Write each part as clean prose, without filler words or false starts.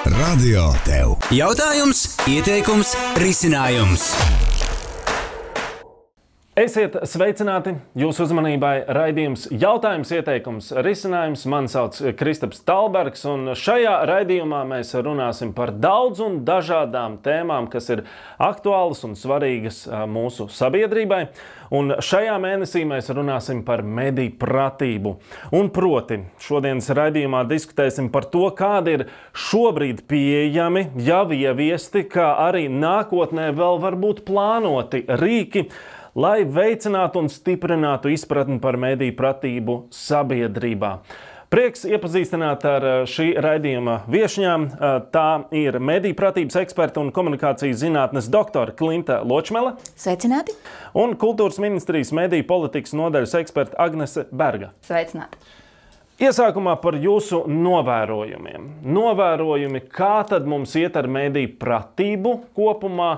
Radio tev. Jautājums, ieteikums, risinājums. Esiet sveicināti! Jūsu uzmanībai raidījums Jautājums, ieteikums, risinājums. Mani sauc Kristaps Talbergs, un šajā raidījumā mēs runāsim par daudz un dažādām tēmām, kas ir aktuālas un svarīgas mūsu sabiedrībai. Un šajā mēnesī mēs runāsim par mediju pratību. Un proti, šodienas raidījumā diskutēsim par to, kādi ir šobrīd pieejami, jau ieviesti, kā arī nākotnē vēl var būt plānoti rīki, lai veicinātu un stiprinātu izpratni par mediju pratību sabiedrībā. Prieks iepazīstināt ar šī raidījuma viešņām. Tā ir mediju pratības eksperta un komunikācijas zinātnes doktore Klinta Ločmele. Sveicināti! Un Kultūras ministrijas mediju politikas nodaļas eksperta Agnese Berga. Sveicināti! Iesākumā par jūsu novērojumiem. Novērojumi, kā tad mums iet ar mediju pratību kopumā.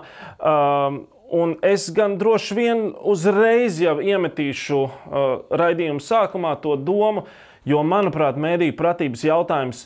Un es gan droši vien uzreiz jau iemetīšu raidījumu sākumā to domu, jo, manuprāt, mediju pratības jautājums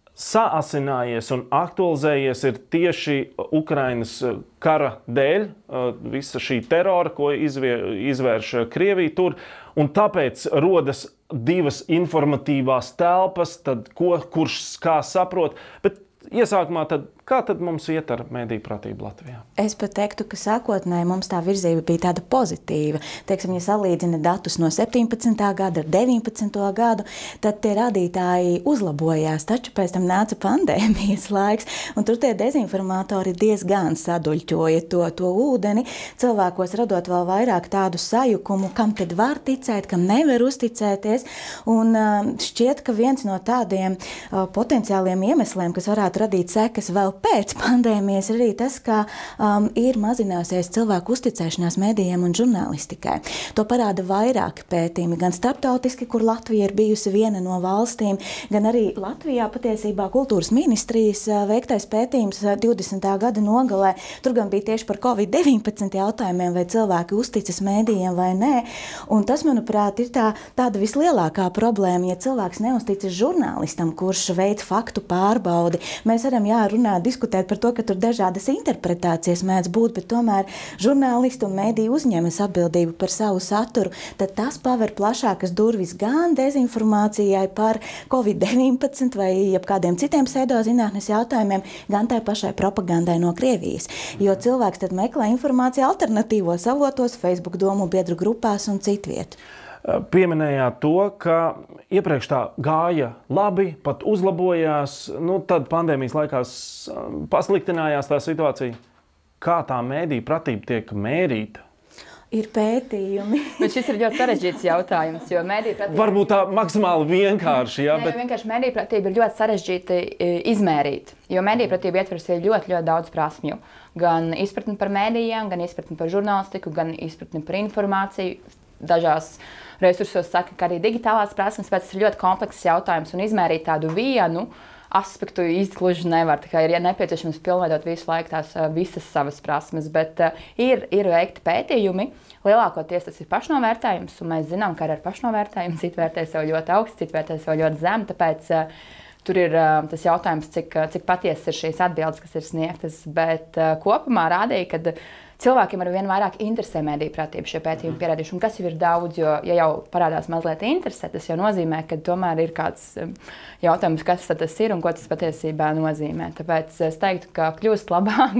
saasinājies un aktualizējies ir tieši Ukrainas kara dēļ, visa šī terora, ko izvērš Krievija tur, un tāpēc rodas divas informatīvās telpas, tad kurš kā saprot, bet iesākumā tad, kā tad mums iet ar mediju pratību Latvijā? Es pat teiktu, ka sākotnēji mums tā virzība bija tāda pozitīva. Teiksim, ja salīdzina datus no 17. gada ar 19. gadu, tad tie rādītāji uzlabojās, taču pēc tam nāca pandēmijas laiks, un tur tie dezinformatori diezgan saduļķoja to ūdeni, cilvēkos radot vēl vairāk tādu sajukumu, kam tad var ticēt, kam nevar uzticēties, un šķiet, ka viens no tādiem potenciāliem iemesliem, kas varētu radīt sekas vēl pēc pandēmijas, arī tas, ka ir mazinājusies cilvēku uzticēšanās medijiem un žurnālistikai. To parāda vairāki pētījumi, gan starptautiski, kur Latvija ir bijusi viena no valstīm, gan arī Latvijā patiesībā Kultūras ministrijas veiktais pētījums 20. gada nogalē. Tur gan bija tieši par Covid-19 jautājumiem, vai cilvēki uzticas medijiem vai nē. Un tas, manuprāt, ir tāda vislielākā problēma, ja cilvēks neuzticas žurnālistam, kurš veic faktu pārbaudi. Mēs varam runāt, diskutēt par to, ka tur dažādas interpretācijas mēdz būt, bet tomēr žurnālisti un mediji uzņemas atbildību par savu saturu, tad tas paver plašākas durvis gan dezinformācijai par Covid-19 vai kādiem citiem pseidozinātnes jautājumiem, gan tai pašai propagandai no Krievijas. Jo cilvēks tad meklē informāciju alternatīvos avotos, Facebook domu biedru grupās un citviet. Pieminējāt to, ka iepriekš tā gāja labi, pat uzlabojās, tad pandēmijas laikā pasliktinājās tā situācija. Kā tā mediju pratība tiek mērīta? Ir pētījumi. Bet šis ir ļoti sarežģīts jautājums, jo mediju pratība... Varbūt tā maksimāli vienkārši, jā, bet... Vienkārši mediju pratība ir ļoti sarežģīti izmērīt, jo mediju pratība ietveras ļoti daudz prasmju. Gan izpratni par medijiem, gan izpratni par žurnālistiku, gan izpratni par informāciju. Dažās resursos saka, ka arī digitālās prasmes, bet tas ir ļoti komplekss jautājums un izmērīt tādu vienu aspektu īsti gluži nevar. Tā kā ir nepieciešams pilnveidot visu laiku tās visas savas prasmes, bet ir veikti pētījumi. Lielākoties tas ir pašnovērtējums, un mēs zinām, ka ar pašnovērtējumu citi vērtē sev ļoti augstu, citi vērtē sev ļoti zemu, tāpēc tur ir tas jautājums, cik patiesas ir šīs atbildes, kas ir sniegtas, bet kopumā rādīja, ka cilvēkiem ar vien vairāk interesē mediju pratība šie pētījumi pierādījuši, un kas jau ir daudz, jo, ja jau parādās mazliet interese, tas jau nozīmē, ka tomēr ir kāds jautājums, kas tas ir un ko tas patiesībā nozīmē. Tāpēc es teiktu, ka kļūst labāk,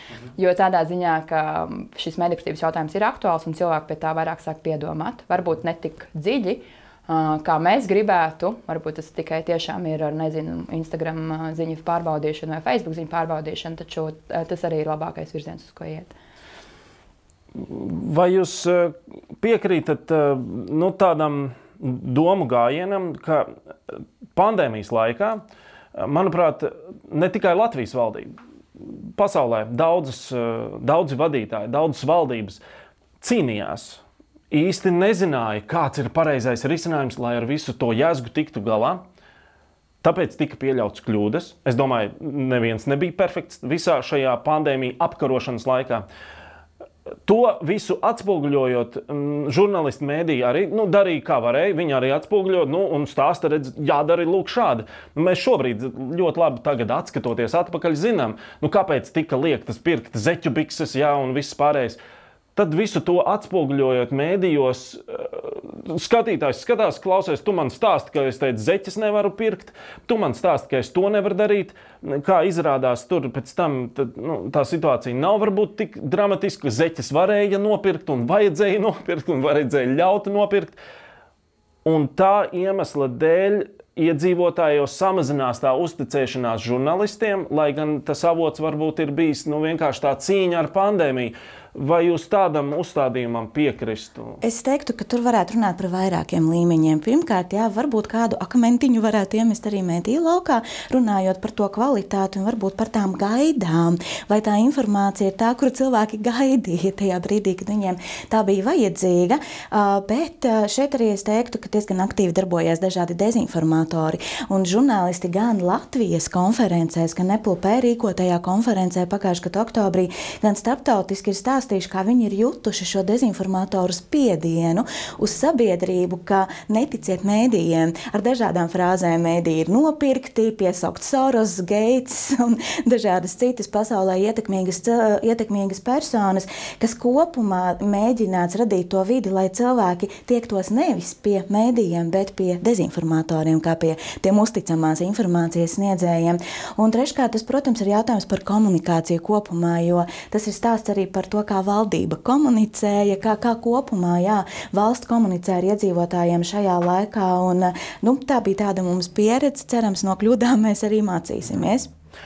jo tādā ziņā, ka šis mediju pratības jautājums ir aktuāls un cilvēki pie tā vairāk sāk piedomāt. Varbūt ne tik dziļi, kā mēs gribētu, varbūt tas tikai tiešām ir ar, Instagram ziņu pārbaudīšanu vai Facebook ziņu pārbaudīšanu, taču tas arī ir labākais virziens, uz ko iet. Vai jūs piekrītat tādam domu gājienam, ka pandēmijas laikā, manuprāt, ne tikai Latvijas valdība, pasaulē daudzi vadītāji, daudzas valdības cīnījās, īsti nezināja, kāds ir pareizais risinājums, lai ar visu to jēzgu tiktu galā. Tāpēc tika pieļauts kļūdas. Es domāju, neviens nebija perfekts visā šajā pandēmija apkarošanas laikā. To visu atspoguļojot, žurnālisti mēdīji arī darīja, kā varēja. Viņi arī atspoguļot un stāsta, redz, jādara lūk šādi. Mēs šobrīd ļoti labi tagad atskatoties atpakaļ zinām, kāpēc tika liektas pirkt zeķu bikses, un viss pārējais. Tad visu to atspoguļojot mēdījos, skatītājs skatās, klausies, tu man stāsti, ka es teicu, zeķes nevaru pirkt, tu man stāsti, ka es to nevaru darīt. Kā izrādās, tur pēc tam tā situācija nav varbūt tik dramatiska, ka zeķes varēja nopirkt un vajadzēja nopirkt un vajadzēja ļaut nopirkt. Un tā iemesla dēļ iedzīvotājos samazinās tā uzticēšanās žurnālistiem, lai gan tas avots varbūt ir bijis vienkārši tā cīņa ar pandēmiju. Vai jūs tādam uzstādījumam piekristu? Es teiktu, ka tur varētu runāt par vairākiem līmeņiem. Pirmkārt, varbūt kādu akmentiņu varētu iemest arī mediju laukā, runājot par to kvalitāti un varbūt par tām gaidām. Vai tā informācija ir tā, kuru cilvēki gaidīja tajā brīdī, kad viņiem tā bija vajadzīga. Bet šeit arī es teiktu, ka diezgan aktīvi darbojās dažādi dezinformatori. Un žurnālisti gan Latvijas konferencēs, gan NPLP rīkotajā konferencē pagājušā gada oktobrī, gan starptautiski ir stāstījuši, kā viņi ir jutuši šo dezinformatoru spiedienu uz sabiedrību, ka neticiet mēdījiem. Ar dažādām frāzēm mēdīji ir nopirkti, piesaukt Soros, Gates un dažādas citas pasaulē ietekmīgas personas, kas kopumā mēģināts radīt to vidi, lai cilvēki tiektos nevis pie mēdījiem, bet pie dezinformatoriem, kā pie tiem uzticamās informācijas sniedzējiem. Un treškārt, tas, protams, ir jautājums par komunikāciju kopumā, jo tas ir stāsts arī par to, kā valdība komunicēja, kā kopumā valsts komunicē ar iedzīvotājiem šajā laikā. Un, tā bija tāda mums pieredze, cerams, no kļūdām mēs arī mācīsimies.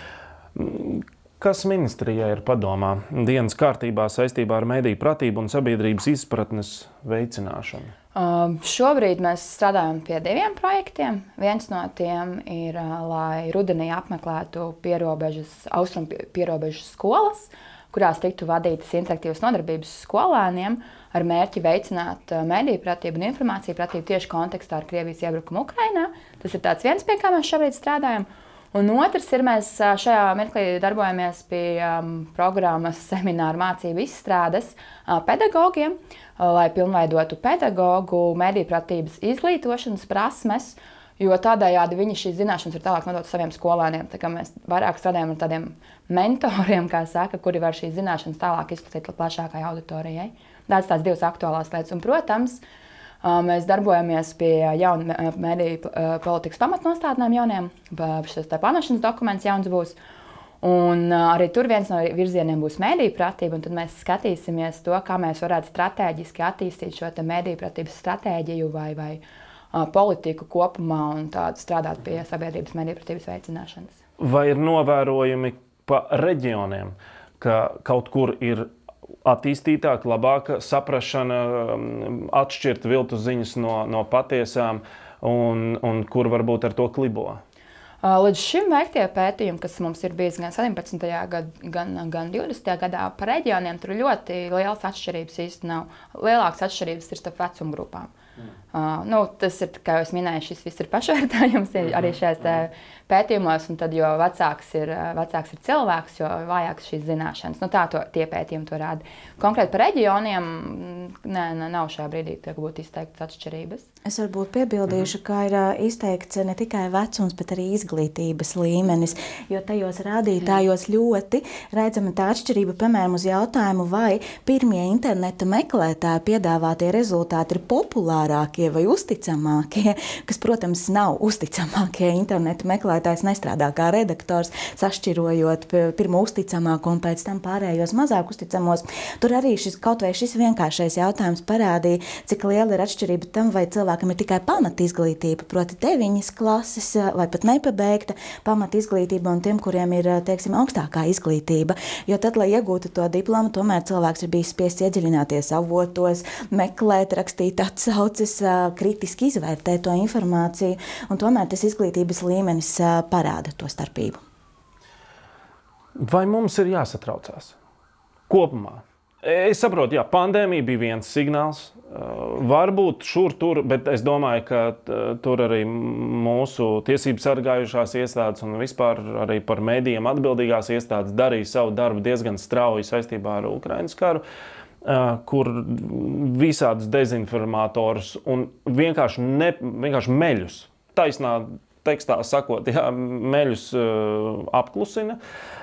Kas ministrijai ir padomā dienas kārtībā saistībā ar mediju pratību un sabiedrības izpratnes veicināšanu? Šobrīd mēs strādājam pie 2 projektiem. Viens no tiem ir, lai rudenī apmeklētu austrumu pierobežas skolas, kurās tiktu vadītas interaktīvas nodarbības skolēniem ar mērķi veicināt mediju pratību un informāciju pratību tieši kontekstā ar Krievijas iebrukumu Ukrainā. Tas ir viens, pie kā mēs šobrīd strādājam. Un otrs ir, mēs šajā mirklī darbojamies pie programmas semināru mācību izstrādes pedagogiem, lai pilnveidotu pedagogu mediju pratības izglītošanas prasmes, jo tādējādi viņi šīs zināšanas ir tālāk nodot saviem skolēniem. Tā kā mēs vairāk strādājam ar tādiem mentoriem, kā saka, kuri var šīs zināšanas tālāk izplatīt plašākai auditorijai. Tās 2 aktuālās lietas. Un, protams, mēs darbojamies pie jaunu mediju politikas pamatnostādnēm jauniem. Šis plānošanas dokuments jauns būs. Un arī tur viens no virzieniem būs mediju pratība, un tad mēs skatīsimies to, kā mēs varētu strateģiski attīstīt šo mediju pratības stratēģiju vai politiku kopumā un strādāt pie sabiedrības mediju pratības veicināšanas. Vai ir novērojumi pa reģioniem, ka kaut kur ir attīstītāka, labāka saprašana, atšķirt viltus ziņas no patiesām un kur varbūt ar to klibo? Līdz šim veiktie pētījumi, kas mums ir bijis gan 17. gadā, gan 20. gadā par reģioniem, tur ļoti lielas atšķirības īsti nav. Lielākas atšķirības ir starp vecumgrupām. Tas ir, kā jau es minēju, šis viss ir pašvērtējums arī šajās pētījumos, un tad, jo vecāks ir cilvēks, jo vājāks šīs zināšanas. Tie pētījumi to rāda. Konkrēti par reģioniem nav šajā brīdī būtu izteiktas atšķirības. Es varbūt piebildīšu, ka ir izteikts ne tikai vecums, bet arī izglītības līmenis, jo tajos rādītājos ļoti redzama tā atšķirība, piemēram, uz jautājumu, vai pirmie interneta meklētāji piedāvātie rezultāti ir populārākie vai uzticamākie, kas, protams, nav uzticamākie. Interneta meklētājs nestrādā kā redaktors, sašķirojot pirmo uzticamāko un pēc tam pārējos mazāk uzticamos. Tur arī kaut vai šis vienkāršais jautājums parādīja, cik liela ir atšķirība tam, vai cilvēkam ir tikai pamatizglītība, proti 9 klases vai pat nepabeigta pamatizglītība un tiem, kuriem ir, teiksim, augstākā izglītība. Jo tad, lai iegūtu to diplomu, tomēr cilvēks ir bijis spiests iedziļināties avotos, meklēt, rakstīt atsauces, kritiski izvērtēt to informāciju, un tomēr tas izglītības līmenis parāda to starpību. Vai mums ir jāsatraucās kopumā? Es saprotu, pandēmija bija viens signāls, varbūt šur tur, bet es domāju, ka tur arī mūsu tiesību sargājušās iestādes un vispār arī par medijiem atbildīgās iestādes darīja savu darbu diezgan strauji saistībā ar Ukrainas karu. kur visādus dezinformatorus un vienkārši meļus, taisnā tekstā sakot, meļus apklusina.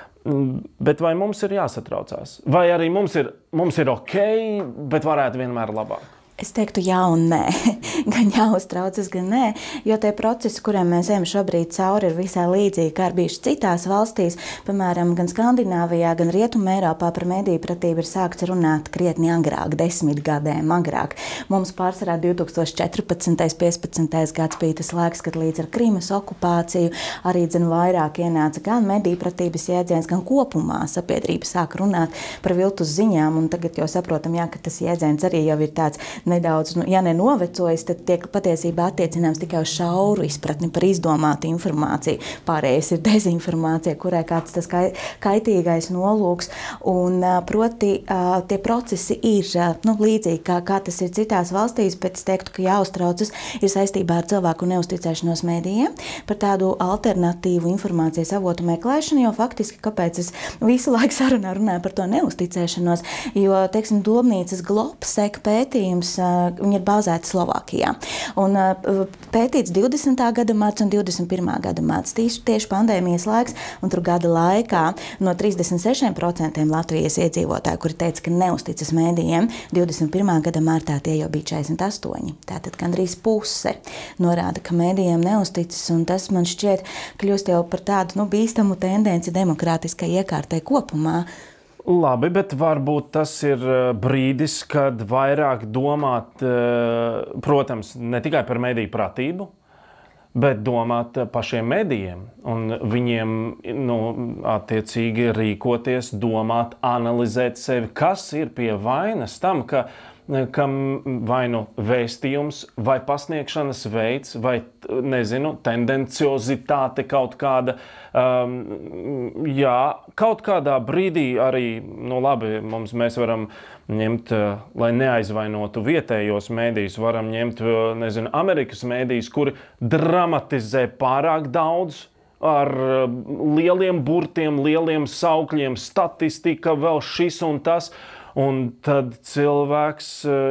Bet vai mums ir jāsatraucās? Vai arī mums ir ok, bet varētu vienmēr labāk? Es teiktu jā un nē, gan jāuztraucas, gan nē, jo tie procesi, kuriem mēs ejam šobrīd cauri, ir visai līdzīgi, kā ir bijuši citās valstīs, piemēram, gan Skandināvijā, gan Rietumē Eiropā par mediju pratību ir sākts runāt krietni agrāk, 10 gadiem agrāk. Mums pārsvarā 2014. 15. gads bija tas laiks, kad līdz ar Krimas okupāciju arī vairāk ienāca gan mediju pratības jēdziens, gan kopumā sabiedrība sāk runāt par viltus ziņām, un tagad jau saprotam, jā, ka tas jēdziens arī jau ir tāds nedaudz, ja nenovecojis, tad tiek patiesībā attiecināms tikai uz šauru izpratni par izdomātu informāciju. Pārējais ir dezinformācija, kurai kāds tas kaitīgais nolūks. Un proti tie procesi ir līdzīgi, kā tas ir citās valstīs, bet es teiktu, ka jāuztraucas ir saistībā ar cilvēku neusticēšanos mēdījiem, par tādu alternatīvu informācijas avotu meklēšanu, jo faktiski, kāpēc es visu laiku sarunā runāju par to neusticēšanos, jo, teiksim, Domnīcas Globsek pētījums viņi ir bāzēti Slovākijā. Un pētīts 20. gada marts un 21. gada marts, tieši pandēmijas laiks, un tur gada laikā no 36% Latvijas iedzīvotāju, kuri teica, ka neusticas mēdījiem, 21. gada martā tie jau bija 48. Tātad gandrīz puse norāda, ka mēdījiem neusticas, un tas man šķiet kļūst jau par tādu bīstamu tendenci demokrātiskai iekārtai kopumā. Labi, bet varbūt tas ir brīdis, kad vairāk domāt, protams, ne tikai par mediju pratību, bet domāt pašiem medijiem un viņiem, attiecīgi rīkoties, domāt, analizēt sevi, kas ir pie vainas tam, ka vai vēstījums, vai pasniegšanas veids, vai, tendenciozitāte kaut kāda, kaut kādā brīdī arī, mēs varam ņemt, lai neaizvainotu vietējos mēdījus, varam ņemt, Amerikas mēdījus, kuri dramatizē pārāk daudz, ar lieliem burtiem, lieliem saukļiem, statistika, vēl šis un tas. Un tad cilvēks,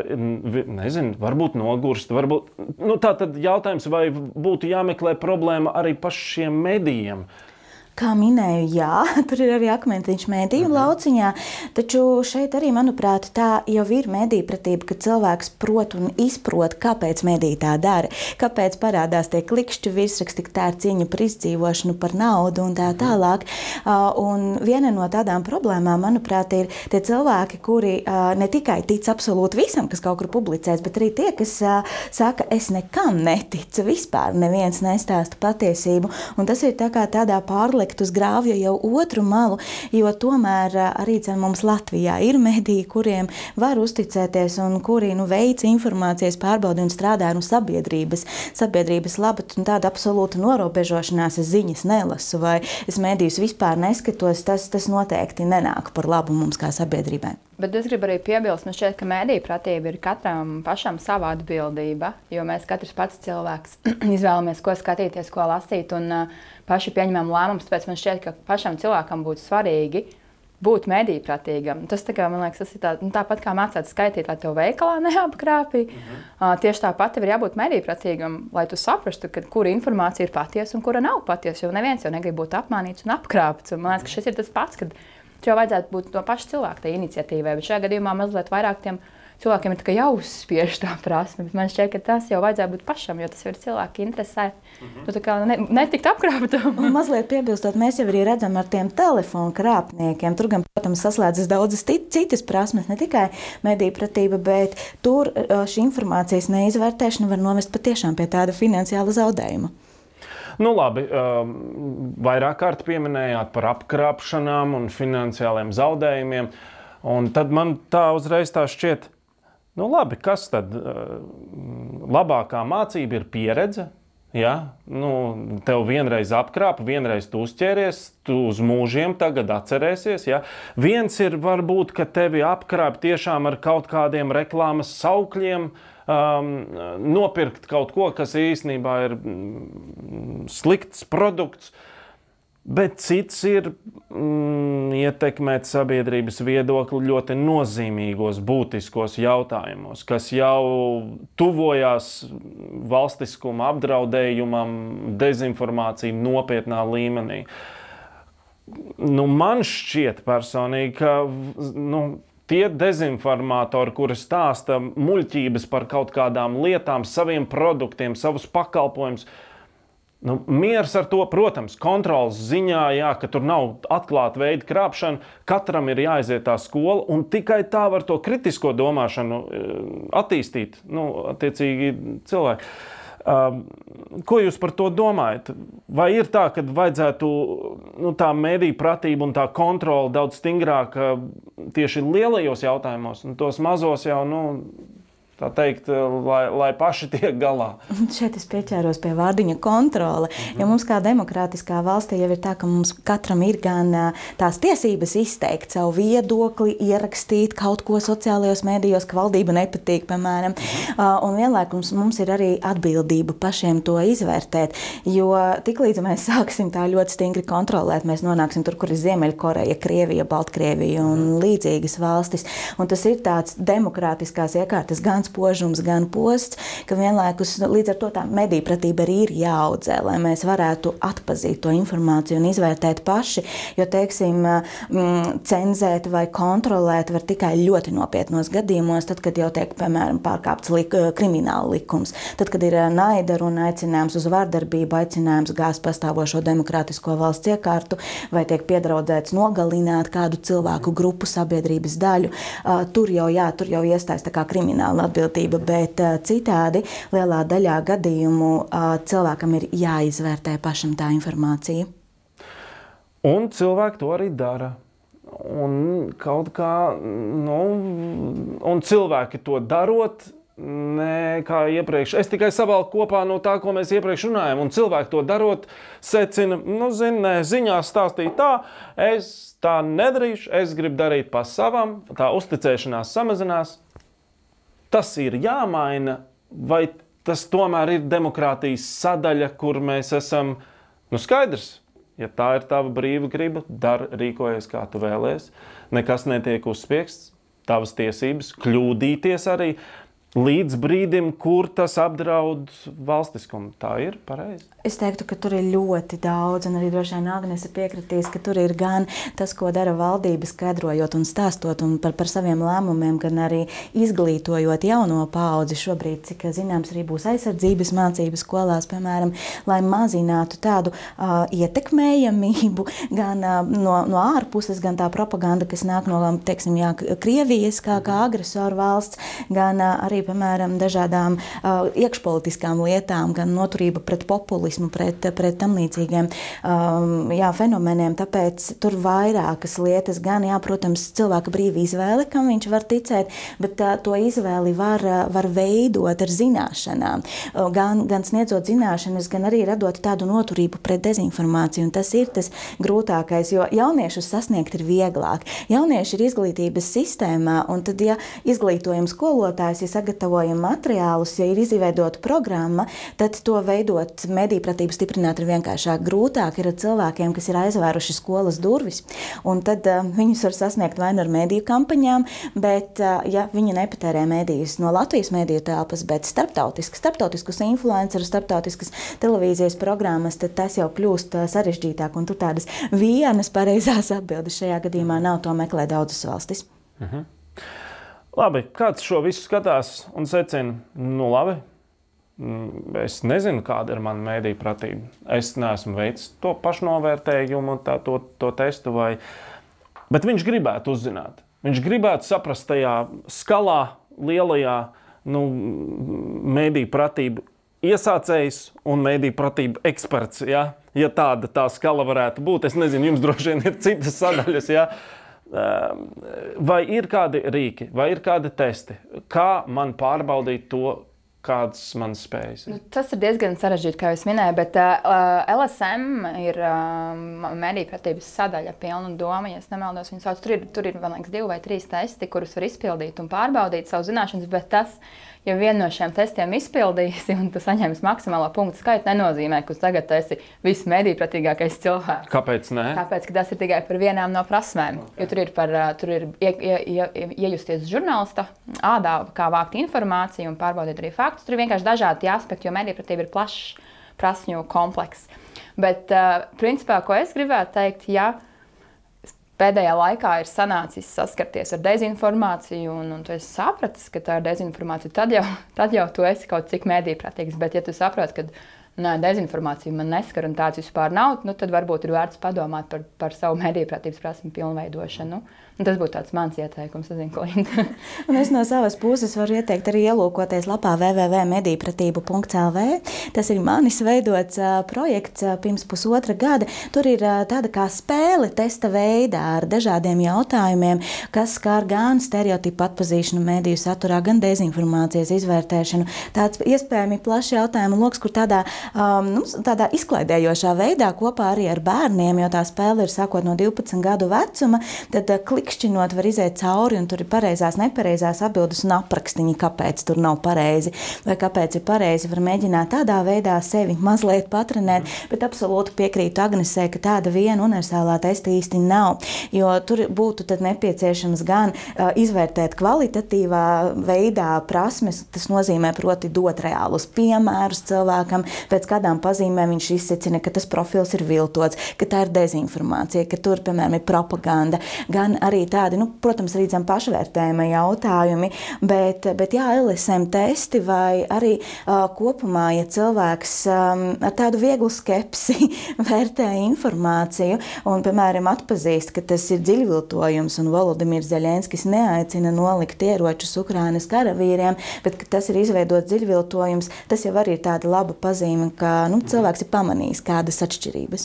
varbūt nogurst, varbūt, tātad jautājums, vai būtu jāmeklē problēma arī pašiem medijiem? Kā minēju, jā, tur ir arī akmentiņš mediju lauciņā, taču šeit arī, manuprāt, tā jau ir mediju pratība, ka cilvēks prot un izprot, kāpēc mediji tā dara, kāpēc parādās tie klikšķu virsraksti, tā ir cīņa par izdzīvošanu, par naudu un tā tālāk. Un viena no tādām problēmām, manuprāt, ir tie cilvēki, kuri ne tikai tic absolūti visam, kas kaut kur publicēs, bet arī tie, kas saka, es nekam neticu, vispār neviens nestāsta patiesību, un tas ir tādā pārlikt uz grāvja jau otru malu, jo tomēr arī mums Latvijā ir mediji, kuriem var uzticēties un kuri veic informācijas pārbaudi un strādā sabiedrības labad, un tāda absolūta norobežošanās, es ziņas nelasu vai es medijus vispār neskatos, tas noteikti nenāk par labu mums kā sabiedrībai. Bet es gribu arī piebilst, man šķiet, ka mediju pratība ir katram pašam sava atbildība, jo mēs katrs pats cilvēks izvēlamies, ko skatīties, ko lasīt, un paši pieņemam lēmumus, tāpēc man šķiet, ka pašam cilvēkam būtu svarīgi būt mediju pratīgam. Tas, man liekas, tas ir tāpat kā mācīt skaitīt, lai tev veikalā neapkrāpī. Tieši tāpat tev ir jābūt mediju pratīgam, lai tu saprastu, kura informācija ir patiesa un kura nav patiesa, jo neviens jau negrib būt apmānīts un apkrāpts. Un man liekas, ka šis ir tas pats, kad jau vajadzētu būt no paša cilvēka tai iniciatīvai, bet šajā gadījumā mazliet vairāk tiem cilvēkiem ir tikai jāuzspiež tā prasme, bet man šķiet, ka tas jau vajadzētu būt pašam, jo tas ir cilvēki interesē. Netikt apkrāptam. Mazliet piebilstot, mēs jau arī redzam ar tiem telefonu krāpniekiem. Tur gan, protams, saslēdzas daudzas citas prasmes, ne tikai mediju pratība, bet tur šī informācijas neizvērtēšana var novest patiešām pie tāda finansiāla zaudējuma. Labi, vairāk kārt pieminējāt par apkrāpšanām un finansiāliem zaudējumiem, un tad man tā uzreiz tā šķiet, labi, kas tad labākā mācība ir pieredze? Ja? Tev vienreiz apkrāpa, vienreiz tu uzķēries, tu uz mūžiem tagad atcerēsies. Ja? Viens ir varbūt, ka tevi apkrāpa tiešām ar kaut kādiem reklāmas saukļiem, nopirkt kaut ko, kas īstenībā ir slikts produkts, bet cits ir ietekmēt sabiedrības viedokli ļoti nozīmīgos, būtiskos jautājumos, kas jau tuvojās valstiskuma apdraudējumam, dezinformācija nopietnā līmenī. Man šķiet personīgi, ka tie dezinformatori, kuri stāsta muļķības par kaut kādām lietām, saviem produktiem, savus pakalpojumus, miers ar to, protams, kontrolas ziņā, jā, ka tur nav atklāta veida krāpšana, katram ir jāaiziet tā skola, un tikai tā var to kritisko domāšanu attīstīt, attiecīgi cilvēki. Ko jūs par to domājat? Vai ir tā, ka vajadzētu tā mediju pratība un tā kontrola daudz stingrāk tieši lielajos jautājumos, un tos mazos jau, tā teikt, lai paši tiek galā? Šeit es pieķēros pie vārdiņa kontrole, jo mums kā demokrātiskā valstī jau ir tā, ka mums katram ir gan tās tiesības izteikt savu viedokli, ierakstīt kaut ko sociālajos mēdījos, ka valdība nepatīk, piemēram, un vienlaikus mums ir arī atbildība pašiem to izvērtēt, jo tiklīdz mēs sāksim tā ļoti stingri kontrolēt, mēs nonāksim tur, kur ir Ziemeļkoreja, Krievija, Baltkrievija un līdzīgas valstis, un tas ir tāds demokrātiskās iekārtas gan spožums, gan posts, ka vienlaikus līdz ar to tā medijpratība arī ir jāaudzē, lai mēs varētu atpazīt to informāciju un izvērtēt paši, jo, teiksim, cenzēt vai kontrolēt var tikai ļoti nopietnos gadījumos, tad, kad jau tiek, piemēram, pārkāpts krimināla likums, tad, kad ir naida runa, aicinājums uz vardarbību, aicinājums gāzt pastāvošo demokrātisko valsts iekārtu, vai tiek piedraudzēts nogalināt kādu cilvēku grupu, sabiedrības daļu, tur jau iestājas tā kā krimināla atbildība, bet citādi lielā daļā gadījumu cilvēkam ir jāizvērtē pašam tā informācija. Un cilvēki to arī dara. Un kaut kā, un cilvēki to darot, kā iepriekš. Es tikai savalku kopā no tā, ko mēs iepriekš runājam, un cilvēki to darot secina, ziņās stāstīja tā, es tā nedarīšu, es gribu darīt pa savam, tā uzticēšanās samazinās. Tas ir jāmaina, vai tas tomēr ir demokrātijas sadaļa, kur mēs esam, skaidrs, ja tā ir tava brīva griba, rīkojies, kā tu vēlies, nekas netiek uzspiegsts, tavas tiesības, kļūdīties arī, līdz brīdim, kur tas apdraud valstiskumu. Tā ir pareizi. Es teiktu, ka tur ir ļoti daudz, un arī droši vien Agnese piekritīs, ka tur ir gan tas, ko dara valdība, skaidrojot un stāstot un par saviem lēmumiem, gan arī izglītojot jauno paudzi. Šobrīd, cik zināms, arī būs aizsardzības mācības skolās, piemēram, lai mazinātu tādu ietekmējamību gan no ārpuses, gan tā propaganda, kas nāk no, teiksim, Krievijas kā agresoru valsts, gan arī, piemēram, dažādām iekšpolitiskām lietām, gan noturība pret populismu, pret tam līdzīgiem fenomeniem. Tāpēc tur vairākas lietas, gan, protams, cilvēka brīva izvēle, kam viņš var ticēt, bet to izvēli var veidot ar zināšanām. Gan sniedzot zināšanas, gan arī radot tādu noturību pret dezinformāciju. Un tas ir tas grūtākais, jo jauniešus sasniegt ir vieglāk. Jaunieši ir izglītības sistēmā, un tad, ja izglītojam skolotājs, ja sagatavojam materiālus, ja ir izveidota programma, tad to veidot medijpratību stiprināt ir vienkāršāk. Grūtāk ir ar cilvēkiem, kas ir aizvēruši skolas durvis, un tad viņus var sasniegt vai nu ar mediju kampaņām, bet ja viņi nepatērē medijas no Latvijas mediju telpas, bet starptautiskus influencerus, starptautiskas televīzijas programmas, tad tas jau kļūst sarežģītāk, un tur tādas vienas pareizās atbildes šajā gadījumā nav, to meklē daudzas valstis. Labi, kāds šo visu skatās un secina, labi, es nezinu, kāda ir mana mediju pratība. Es neesmu veicis to pašnovērtējumu, to testu, bet viņš gribētu uzzināt. Viņš gribētu saprast tajā skalā, lielajā mediju pratību iesācējs un mediju pratību eksperts, ja tāda tā skala varētu būt. Es nezinu, jums droši vien ir citas sadaļas, vai ir kādi rīki, vai ir kādi testi, kā man pārbaudīt to, kādas manas spējas. Tas ir diezgan sarežģīti, kā jūs minējāt, bet LSM ir mediju pratības sadaļa pilna doma, ja es nemaldos. Viņu sauc, tur ir man liekas 2 vai 3 testi, kurus var izpildīt un pārbaudīt savu zināšanas, bet tas, ja vienu no šiem testiem izpildīsi un tu saņemsi maksimālo punktu skaitu, nenozīmē, ka tagad esi vismedijpratīgākais cilvēks. Kāpēc ne? Tāpēc, ka tas ir tikai par vienām no prasmēm. Jo tur ir iejusties žurnālista ādā, kā vākt informāciju un pārbaudīt arī faktus. Tur ir vienkārši dažādi aspekti, jo medijpratība ir plašs prasmju komplekss. Bet, principā, ko es gribētu teikt, ja pēdējā laikā ir sanācis saskarties ar dezinformāciju, un tu esi sapratis, ka tā ir dezinformācija, tad jau tu esi kaut cik medijpratīgs. Bet, ja tu saproti, ka dezinformācija man neskar un tāds vispār nav, tad varbūt ir vērts padomāt par savu medijpratības prasmi pilnveidošanu. Un tas būtu tāds mans ieteikums, Klinta. Un es no savas puses varu ieteikt arī ielūkoties lapā www.medijpratību.lv. Tas ir manis veidots projekts pirms 1,5 gada. Tur ir tāda kā spēle testa veidā ar dažādiem jautājumiem, kas skar gan stereotipu atpazīšanu mediju saturā, gan dezinformācijas izvērtēšanu. Tāds iespējami plašs jautājumu loks, kur tādā izklaidējošā veidā kopā arī ar bērniem, jo tā spēle ir sākot no 12 gadu vecuma, tad klikšķinot var iziet cauri, un tur ir pareizās, nepareizās atbildes un aprakstiņi, kāpēc tur nav pareizi, vai kāpēc ir pareizi. Var mēģināt tādā veidā sevi mazliet patrenēt, bet absolūti piekrītu Agnesei, ka tāda viena universālā testa īsti nav, jo tur būtu tad nepieciešams gan izvērtēt kvalitatīvā veidā prasmes, tas nozīmē proti dot reālus piemērus cilvēkam, pēc kādām pazīmēm viņš izsecina, ka tas profils ir viltots, ka tā ir dezinformācija, ka tur, piemēram, ir propaganda, gan arī tādi, protams, arī pašvērtējuma jautājumi, bet jā, LSM testi vai arī kopumā, ja cilvēks ar tādu vieglu skepsi vērtē informāciju un, piemēram, atpazīst, ka tas ir dziļviltojums un Volodimirs Zeļenskis neaicina nolikt ieročus Ukrainas karavīriem, bet ka tas ir izveidots dziļviltojums, tas jau arī ir tāda laba pazīme, ka cilvēks ir pamanījis kādas atšķirības.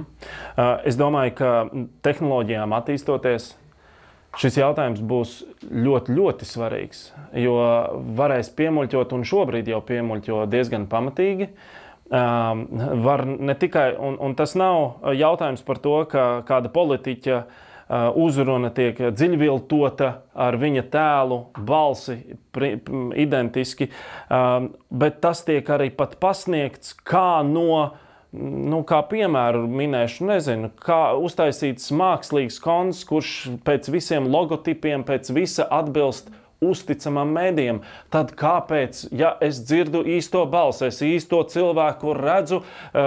Es domāju, ka tehnoloģijām attīstoties, šis jautājums būs ļoti, ļoti svarīgs, jo varēs piemuļķot, un šobrīd jau piemuļķo diezgan pamatīgi. Var ne tikai, un tas nav jautājums par to, ka kāda politiķa uzruna tiek dziļviltota ar viņa tēlu, balsi identiski, bet tas tiek arī pat pasniegts kā kā piemēru minēšu, nezinu, kā uztaisīts mākslīgs konts, kurš pēc visiem logotipiem, pēc visa atbilst uzticamam mēdījam. Tad kāpēc, ja es dzirdu īsto balsi, es īsto cilvēku redzu,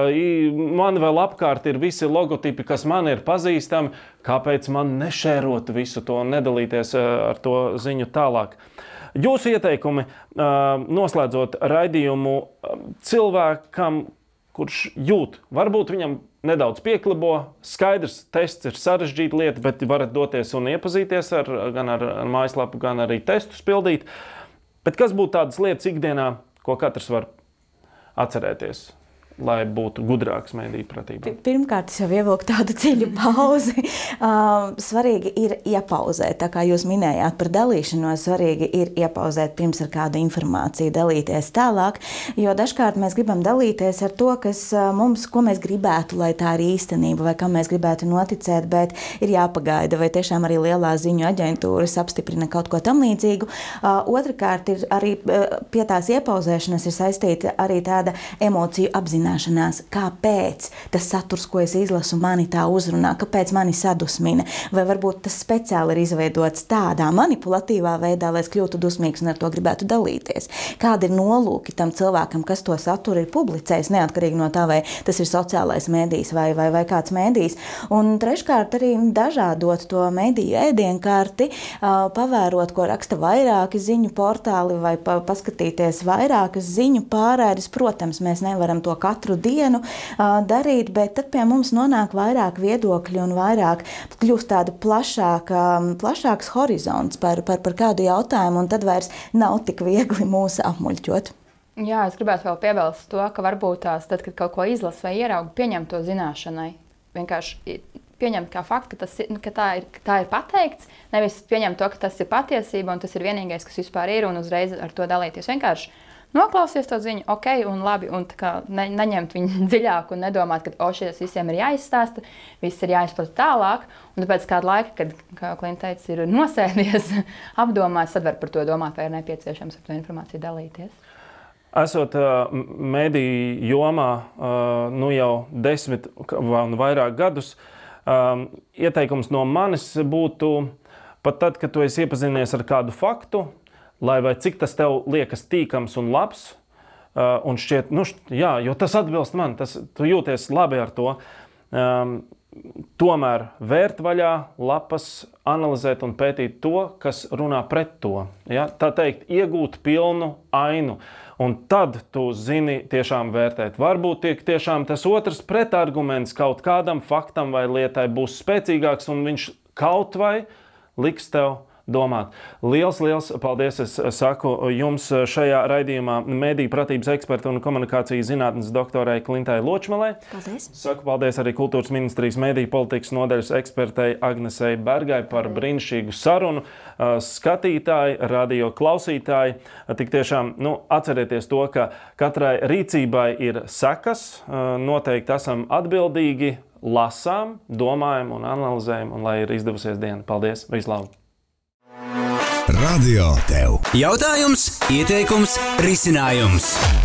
man vēl apkārt ir visi logotipi, kas man ir pazīstami, kāpēc man nešērot visu to un nedalīties ar to ziņu tālāk? Jūsu ieteikumi, noslēdzot raidījumu cilvēkam, kurš jūt, varbūt viņam nedaudz pieklibo, skaidrs, tests ir sarežģīta lieta, bet varat doties un iepazīties gan ar mājaslapu, gan arī testus pildīt. Bet kas būtu tādas lietas ikdienā, ko katrs var atcerēties, lai būtu gudrāks mediju pratībā? Pirmkārt, es jau ievilku tādu dziļu pauzi. Svarīgi ir iepauzēt, tā kā jūs minējāt par dalīšanos, svarīgi ir iepauzēt pirms ar kādu informāciju, dalīties tālāk, jo dažkārt mēs gribam dalīties ar to, ko mēs gribētu, lai tā ir īstenība, vai kam mēs gribētu noticēt, bet ir jāpagaida, vai tiešām arī lielās ziņu aģentūras apstiprina kaut ko tam līdzīgu. Otrakārt, ir arī pie tās iepauzēšanas ir saistīta arī tāda emociju apzināšanās. Kāpēc tas saturs, ko es izlasu, mani tā uzrunā, kāpēc mani sadusmina, vai varbūt tas speciāli ir izveidots tādā manipulatīvā veidā, lai es kļūtu dusmīgs un ar to gribētu dalīties. Kādi ir nolūki tam cilvēkam, kas to saturu ir publicējis, neatkarīgi no tā, vai tas ir sociālais mēdījis vai kāds mēdījis. Un treškārt arī dažādot to mēdīju ēdienkarti, pavērot, ko raksta vairāki ziņu portāli vai paskatīties vairākas ziņu pārraides. Protams, mēs nevaram to katru dienu darīt, bet tad pie mums nonāk vairāk viedokļi un vairāk kļūst tāda plašāks horizonts par kādu jautājumu, un tad vairs nav tik viegli mūs apmuļķot. Jā, es gribētu vēl piebilst to, ka varbūt tad, kad kaut ko izlasa vai ierauga, pieņemt to zināšanai. Vienkārši pieņemt kā faktu, ka tā ir pateikts, nevis pieņemt to, ka tas ir patiesība un tas ir vienīgais, kas vispār ir, un uzreiz ar to dalīties. Vienkārši noklausies to ziņu, ok, un labi, un tā kā neņemt viņu dziļāk un nedomāt, ka šis visiem ir jāizstāsta, viss ir jāizplata tālāk, un tāpēc kādu laiku, kad, kā Klinta teica, ir nosēdies, apdomājis, tad var par to domāt, vai ir nepieciešams ar to informāciju dalīties. Esot mediju jomā nu jau 10 un vairāk gadus, ieteikums no manis būtu pat tad, kad tu esi iepazinies ar kādu faktu, lai vai cik tas tev liekas tīkams un labs, un šķiet, nu, jā, jo tas atbilst man, tu jūties labi ar to, tomēr vērt vaļā lapas, analizēt un pētīt to, kas runā pret to. Ja? Tā teikt, iegūt pilnu ainu. Un tad tu zini tiešām vērtēt. Varbūt tiešām tas otrs pretarguments kaut kādam faktam vai lietai būs spēcīgāks un viņš kaut vai liks tev domāt. Liels paldies, es saku jums šajā raidījumā mediju pratības eksperta un komunikācijas zinātnes doktorai Klintai Ločmalai. Paldies. Saku paldies arī Kultūras ministrijas mediju politikas nodaļas ekspertei Agnesei Bergai par brīnišķīgu sarunu. Skatītāji, radio klausītāji, tik tiešām atcerieties to, ka katrai rīcībai ir sekas, noteikti esam atbildīgi, lasām, domājam un analizējam, un lai ir izdevusies diena. Paldies, vislabāk! Radio tev. Jautājums, ieteikums, risinājums.